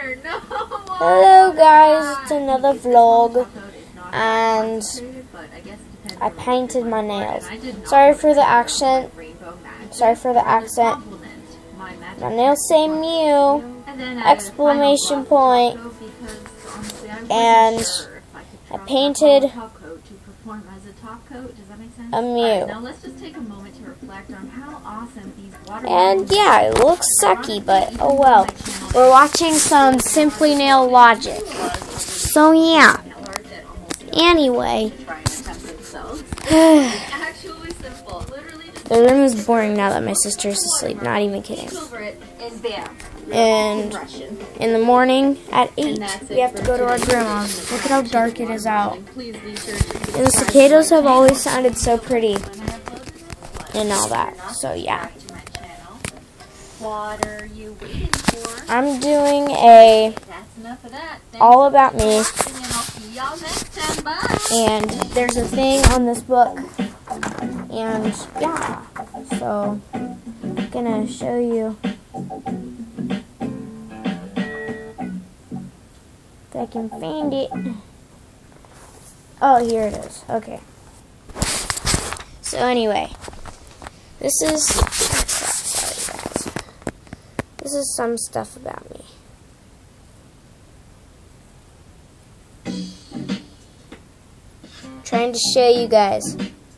Hello guys, it's another vlog, and I painted my nails. Sorry for the accent. My nails say Mew! Exclamation point. And I painted a Mew. And yeah, it looks sucky, but oh well. We're watching some Simply Nail Logic. So yeah. Anyway. The room is boring now that my sister is asleep. Not even kidding. And in the morning at 8, we have to go to our grandma's. Look at how dark it is out. And the cicadas have always sounded so pretty. And all that. So yeah. I'm doing a all about me. And there's a thing on this book. And yeah. So I'm gonna show you. If I can find it. Oh, here it is. Okay. So anyway, this is some stuff about me. Trying to show you guys.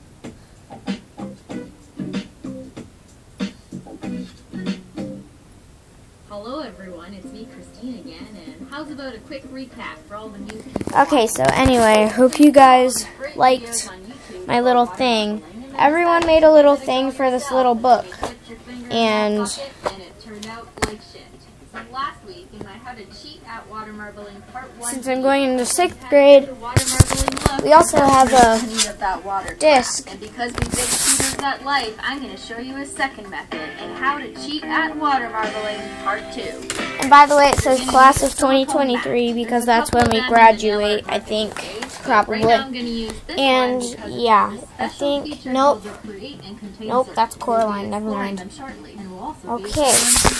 Hello everyone, it's me Christine again, and how's about a quick recap for all the new people? Okay, so anyway, I hope you guys liked my little thing. Everyone made a little thing for this little book. And it turned out like shit. So last week in my How to Cheat at Water Marbling Part 1, since I'm going into 6th grade, we also have a disc. And because we big cheaters at life, I'm going to show you a second method in How to Cheat at Water Marbling Part 2. And by the way, it says Class of 2023 because that's when we graduate, I think, probably. And yeah, I think, nope, that's Coraline, never mind. Okay,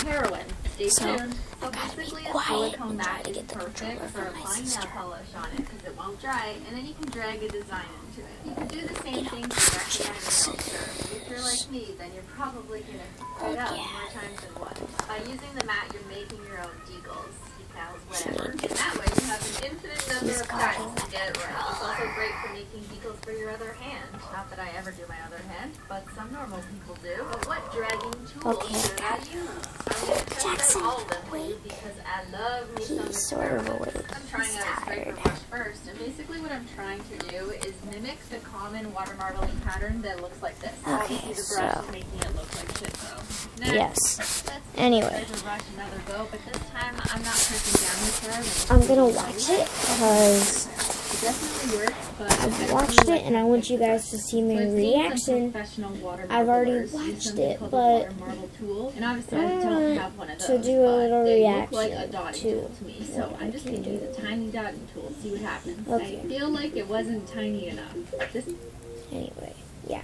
so I gotta be quiet and try to get the controller from my sister. It won't dry, and then you can drag a design into it. You can do the same thing for Jackson. If you're like me, then you're probably going to cut out more times than one. By using the mat, you're making your own decals, decals, whatever. And that way you have an infinite number of times to get it right. It's also great for making decals for your other hand. Not that I ever do my other hand, but some normal people do. But what dragging tools should I use? Jackson, wait. Because I love me some sort of awake. I'm trying out a scraper brush first, and basically what I'm trying to do is mimic the common water marbling pattern that looks like this. Okay, the brush is making it look like shit though. Next, yes. Brush Anyway, another go, but this time I'm not pressing down the curve. I'm gonna watch it because It definitely works, but I've watched it and I want you guys to see my reaction. I've already watched it, but and obviously I don't have one of those, to do a little reaction like a dotting tool to me, so I'm just going to use a tiny dotting tool, see what happens. Okay. I feel like it wasn't tiny enough. Anyway, yeah.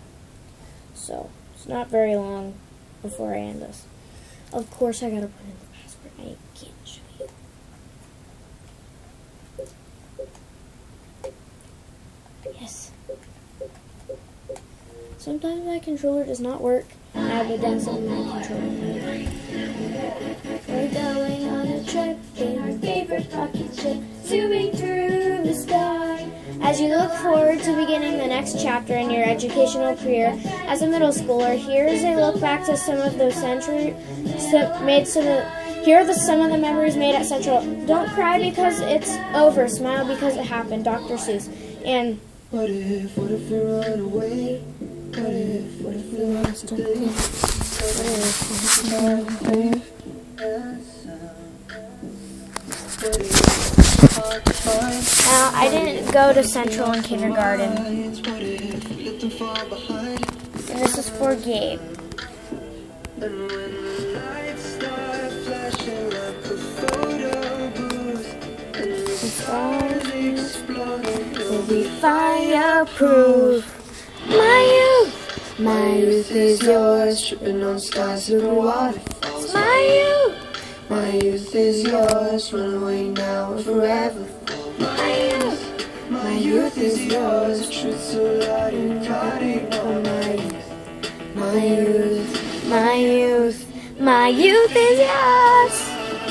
So, it's not very long before I end this. Of course, I gotta put in the password. I can't show you. Yes. Sometimes my controller does not work, and I have the downside of my controller. We're going on a trip in our favorite rocket ship, zooming through the sky. As you look forward to beginning the next chapter in your educational career as a middle schooler, here is a look back to some of the here are some of the memories made at Central. Don't cry because it's over. Smile because it happened. Dr. Seuss. And what if we run away? What if we lost something? Now, I didn't go to Central in kindergarten. And this is for Gabe. Will be fireproof. My youth is yours, tripping on stars, little waterfalls. My youth My youth is yours, run away now and forever. My youth is yours, the truth so loud you can't ignore. My youth, My youth, my youth is yours.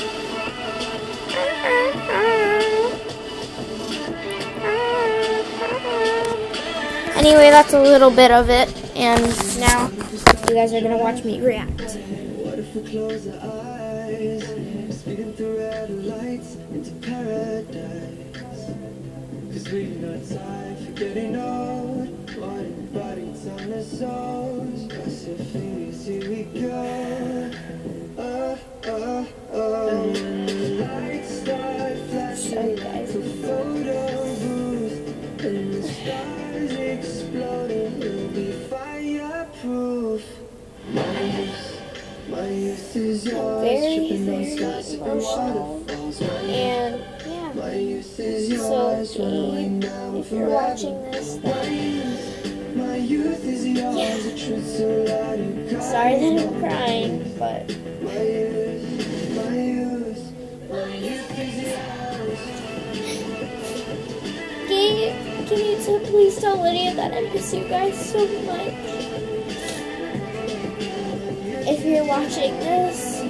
Anyway, that's a little bit of it, and now you guys are gonna watch me react. What if we close our eyes, speeding through red lights into paradise? Cause we've no time for getting old, wanting bodies on the souls. Cross your fingers, here we go. Oh, oh, oh. And when the lights start flashing like a photo booth, and the stars exploding, we'll be fireproof. My youth is yours, tripping on skies, sipping waterfalls. And yeah, My youth is so yours, run away now and if you're watching forever. this, then My youth is yours, the truth so loud you can't. sorry that I'm crying, but My youth, my youth, my youth is yours. can you please tell Lydia that I miss you guys so much? If you're watching this,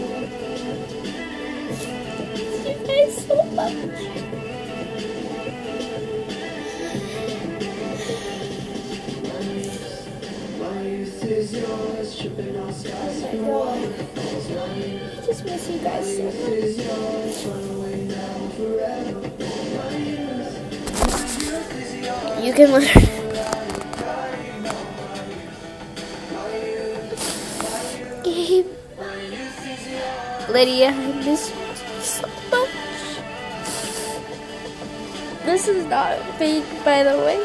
I miss you guys so much. My youth is yours, tripping on skies, sipping waterfalls. My youth I just miss you guys so much. is yours, run away now and forever. My youth is yours. You can literally. Gabe, Lydia, I miss you so much. This is not fake, by the way.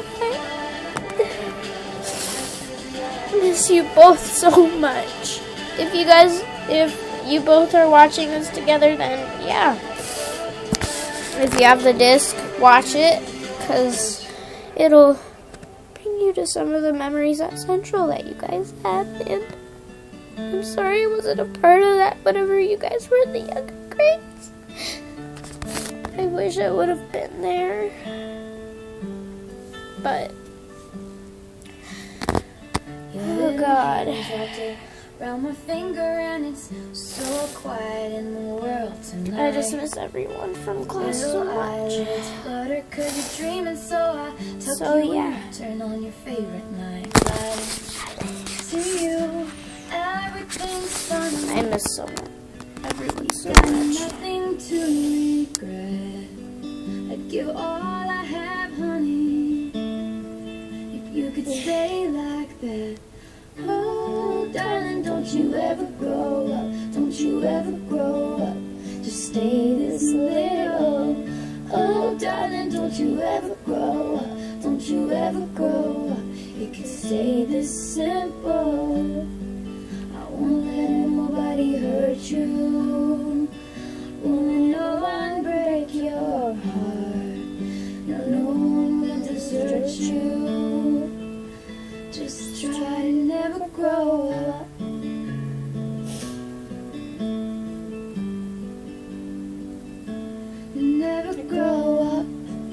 I miss you both so much. If you both are watching this together, then yeah. If you have the disc, watch it, because it'll bring you to some of the memories at Central that you guys had. And I'm sorry I wasn't a part of that whenever you guys were in the younger grades. I wish I would have been there. But oh God. Round my finger and it's so quiet in the world tonight. I just miss everyone from class so much. Flutter 'cause you're dreaming, so I tuck So, you yeah. in, turn on your favorite night light. To you, everything's fun. I miss so much. Everyone so Got much. nothing to regret. I'd give all I have, honey, if you could stay like that. Oh, darling, don't you ever grow up. Don't you ever grow up. Just stay this little. Oh, darling, don't you ever grow up. Don't you ever grow up. It could stay this simple. I won't let nobody hurt you. Won't let no one break your heart. No one will desert you. Just try to never grow up. Never grow up.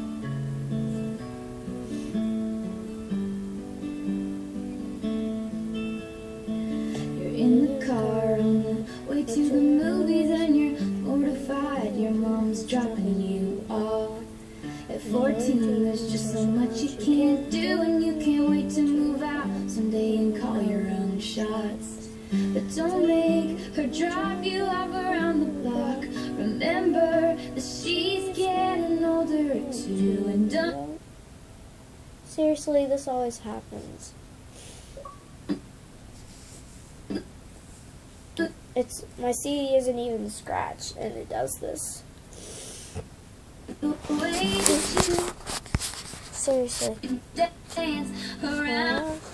You're in the car on the way to the movies and you're mortified. Your mom's dropping you off. At 14, there's just so much you can't do, and you can't wait to move out someday and call your own shots. But don't make her drive you up around the block. Remember that she's getting older too, and don't. Seriously, this always happens. It's my CD isn't even scratched, and it does this. Seriously. Dance around.